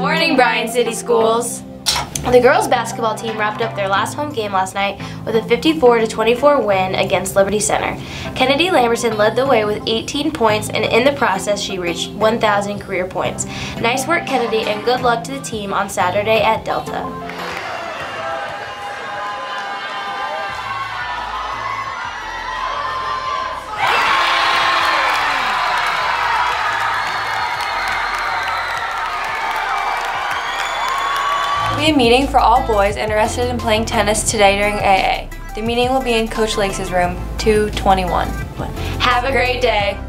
morning, Bryan City Schools. The girls basketball team wrapped up their last home game last night with a 54-24 win against Liberty Center. Kennedy Lamberson led the way with 18 points, and in the process she reached 1,000 career points. Nice work, Kennedy, and good luck to the team on Saturday at Delta. We have a meeting for all boys interested in playing tennis today during AA. The meeting will be in Coach Lakes' room, 221. Have a great day.